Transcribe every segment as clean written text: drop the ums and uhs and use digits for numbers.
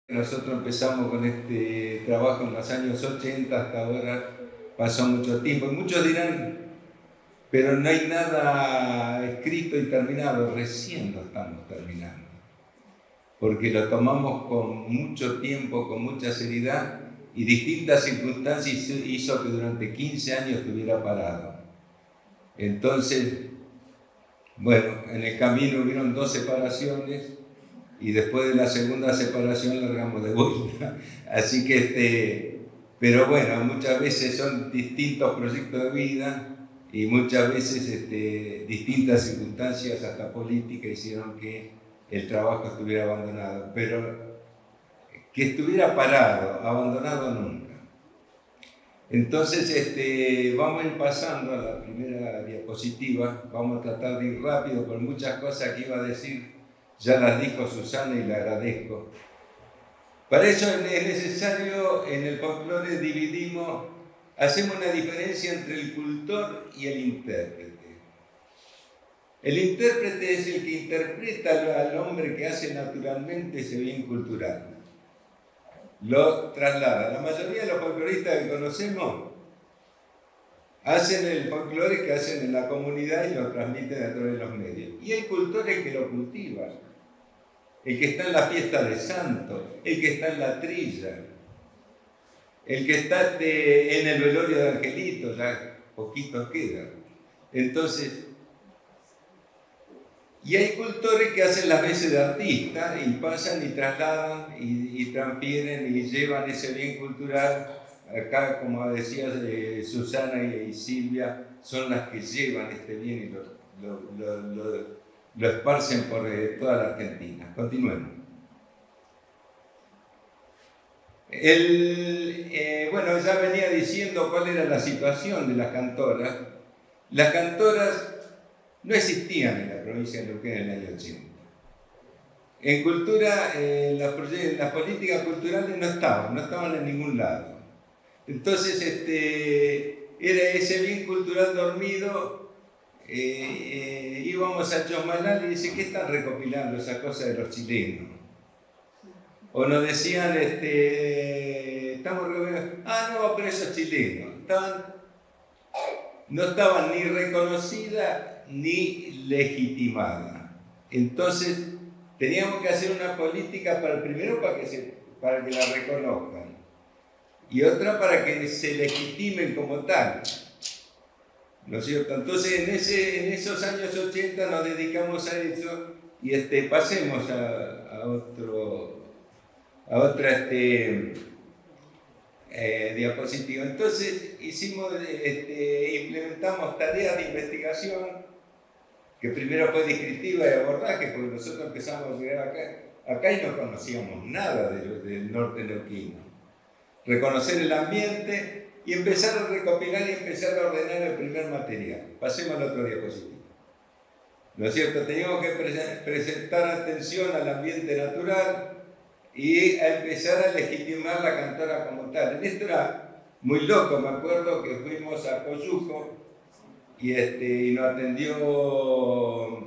Nosotros empezamos con este trabajo en los años 80, hasta ahora pasó mucho tiempo. Y muchos dirán, pero no hay nada escrito y terminado, recién lo estamos terminando. Porque lo tomamos con mucho tiempo, con mucha seriedad, y distintas circunstancias hizo que durante 15 años estuviera parado. Entonces, bueno, en el camino hubieron 2 separaciones, y después de la segunda separación largamos de vuelta. Así que, pero bueno, muchas veces son distintos proyectos de vida y muchas veces distintas circunstancias, hasta políticas, hicieron que el trabajo estuviera abandonado. Pero que estuviera parado, abandonado nunca. Entonces, vamos a ir pasando a la primera diapositiva. Vamos a tratar de ir rápido, por muchas cosas que iba a decir ya las dijo Susana y le agradezco. Para eso es necesario, en el folclore hacemos una diferencia entre el cultor y el intérprete. El intérprete es el que interpreta al hombre que hace naturalmente ese bien cultural. Lo traslada. La mayoría de los folcloristas que conocemos hacen el folclore que hacen en la comunidad y lo transmiten a través de los medios. Y el cultor es el que lo cultiva. El que está en la fiesta de santo, el que está en la trilla, el que está en el velorio de angelitos, ya poquitos quedan. Entonces, y hay cultores que hacen las veces de artista y pasan y trasladan y transfieren y llevan ese bien cultural. Acá, como decía Susana y Silvia, son las que llevan este bien y lo esparcen por toda la Argentina. Continuemos. Bueno, ya venía diciendo cuál era la situación de las cantoras. Las cantoras no existían en la provincia de Neuquén en el año 80. En cultura, las políticas culturales no estaban en ningún lado. Entonces, era ese bien cultural dormido. Íbamos a Chosmalal y dice, ¿qué están recopilando esa cosa de los chilenos? O nos decían, estamos recopilando, no, pero esos chilenos no estaban ni reconocidas ni legitimadas. Entonces, teníamos que hacer una política primero para que la reconozcan, y otra para que se legitimen como tal. ¿No es cierto? Entonces, en esos años 80 nos dedicamos a eso y pasemos a otra diapositiva. Entonces, implementamos tareas de investigación, que primero fue descriptiva y abordaje, porque nosotros empezamos a llegar acá y no conocíamos nada del norte neuquino. Reconocer el ambiente y empezar a recopilar y empezar a ordenar el primer material. Pasemos a la otra diapositiva. ¿No es cierto? Teníamos que presentar atención al ambiente natural y a empezar a legitimar la cantora como tal. En esto era muy loco, me acuerdo que fuimos a Coyuco y nos atendió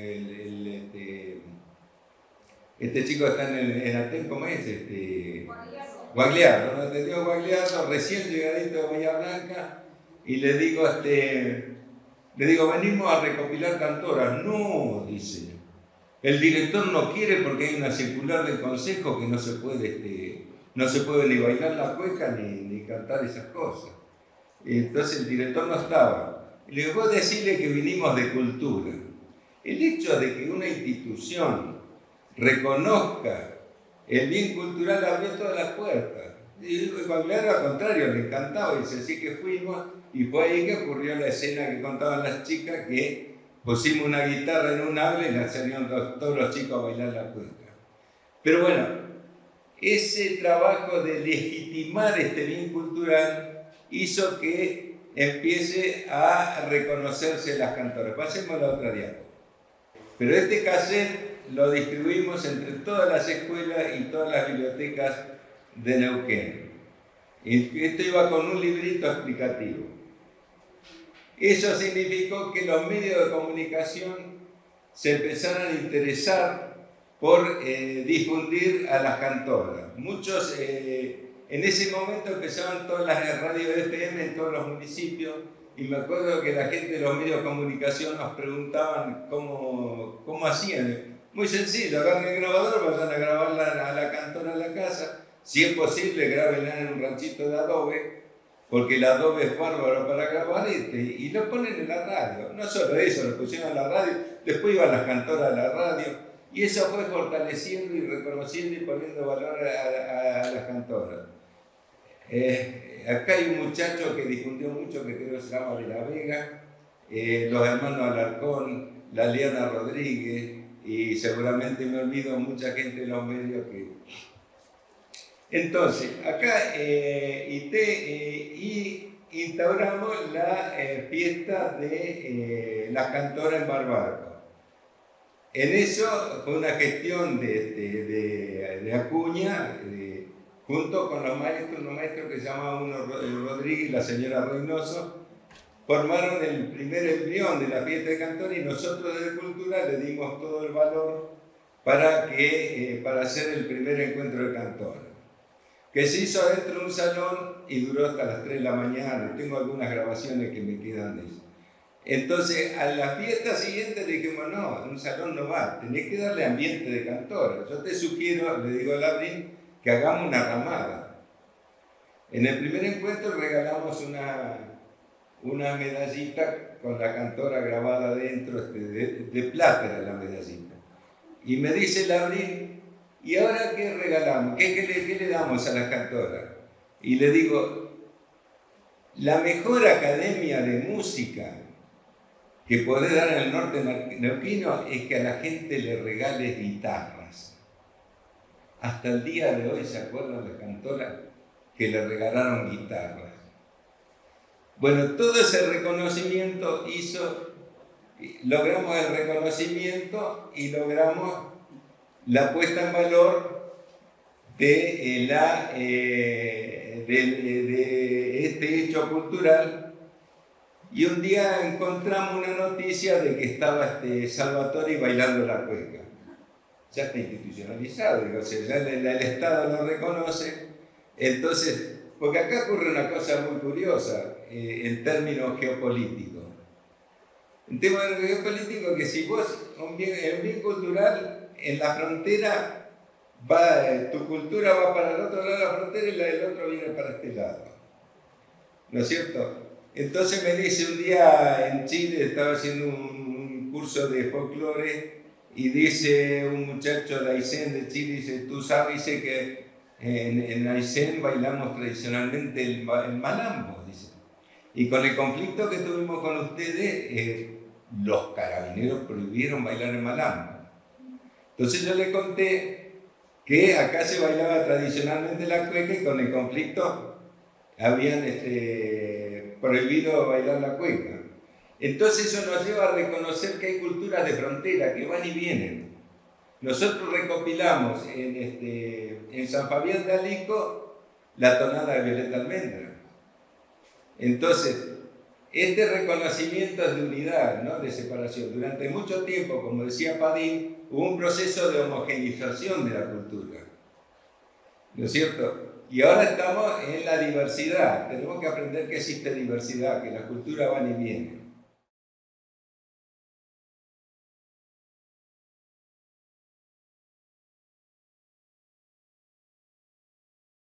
este chico está en Aten, ¿cómo es? Guagliardo, nos atendió Guagliardo, recién llegadito de Bahía Blanca, y le digo, venimos a recopilar cantoras. No, dice, el director no quiere porque hay una circular del consejo que no se puede ni bailar la cueca ni cantar esas cosas. Y entonces el director no estaba. Y le digo, vos decirle que vinimos de cultura. El hecho de que una institución reconozca el bien cultural abrió todas las puertas. Y Guagliardo, al contrario, le encantaba. Dice, así que fuimos, y fue ahí que ocurrió la escena que contaban las chicas, que pusimos una guitarra en un aula y la salieron todos los chicos a bailar la cueca. Pero bueno, ese trabajo de legitimar este bien cultural hizo que empiece a reconocerse las cantoras. Pasemos a la otra diapositiva. Pero este cassette lo distribuimos entre todas las escuelas y todas las bibliotecas de Neuquén. Y esto iba con un librito explicativo. Eso significó que los medios de comunicación se empezaron a interesar por difundir a las cantoras. Muchos, en ese momento empezaban todas las radios FM en todos los municipios, y me acuerdo que la gente de los medios de comunicación nos preguntaban cómo hacían. Muy sencillo, agarren el grabador, vayan a grabarla a la cantora en la casa. Si es posible, grábenla en un ranchito de adobe, porque el adobe es bárbaro para grabar y lo ponen en la radio. No solo eso, lo pusieron en la radio, después iban las cantoras a la radio, y eso fue fortaleciendo y reconociendo y poniendo valor a las cantoras. Acá hay un muchacho que difundió mucho, que creo que se llama De la Vega, los hermanos Alarcón, la Liana Rodríguez, y seguramente me olvido mucha gente de los medios que... Entonces, acá instauramos la fiesta de las cantoras en Barbarco. En eso fue una gestión de Acuña, junto con unos maestros que se llamaban uno Rodríguez y la señora Reynoso, formaron el primer embrión de la fiesta de cantores, y nosotros desde Cultura le dimos todo el valor para hacer el primer encuentro de cantores, que se hizo adentro de un salón y duró hasta las 3 de la mañana. Tengo algunas grabaciones que me quedan de eso. Entonces, a la fiesta siguiente le dijimos, no, en un salón no va, tenés que darle ambiente de cantora. Yo te sugiero, le digo a Labrín, que hagamos una ramada. En el primer encuentro regalamos una medallita con la cantora grabada adentro, de plata era la medallita. Y me dice Labrín, ¿y ahora qué regalamos? ¿Qué le damos a las cantoras? Y le digo, la mejor academia de música que podés dar en el norte neuquino es que a la gente le regales guitarras. Hasta el día de hoy se acuerdan las cantoras que le regalaron guitarras. Bueno, todo ese reconocimiento logramos el reconocimiento y logramos la puesta en valor de este hecho cultural. Y un día encontramos una noticia de que estaba Salvatore bailando la cueca. Ya está institucionalizado, digo, o sea, ya el Estado lo reconoce. Entonces, porque acá ocurre una cosa muy curiosa en términos geopolíticos. En términos geopolíticos, que si vos, el bien cultural, en la frontera, tu cultura va para el otro lado de la frontera y la del otro viene para este lado. ¿No es cierto? Entonces me dice un día en Chile, estaba haciendo un curso de folclore, y dice un muchacho de Aysén de Chile, dice, tú sabes, dice que en Aysén bailamos tradicionalmente el malambo, dice. Y con el conflicto que tuvimos con ustedes, los carabineros prohibieron bailar el malambo. Entonces yo le conté que acá se bailaba tradicionalmente la cueca, y con el conflicto habían prohibido bailar la cueca. Entonces eso nos lleva a reconocer que hay culturas de frontera que van y vienen. Nosotros recopilamos en San Fabián de Alico la tonada de Violeta Almendra. Entonces, este reconocimiento es de unidad, ¿no? De separación. Durante mucho tiempo, como decía Padín, hubo un proceso de homogeneización de la cultura. ¿No es cierto? Y ahora estamos en la diversidad. Tenemos que aprender que existe diversidad, que las culturas van y vienen.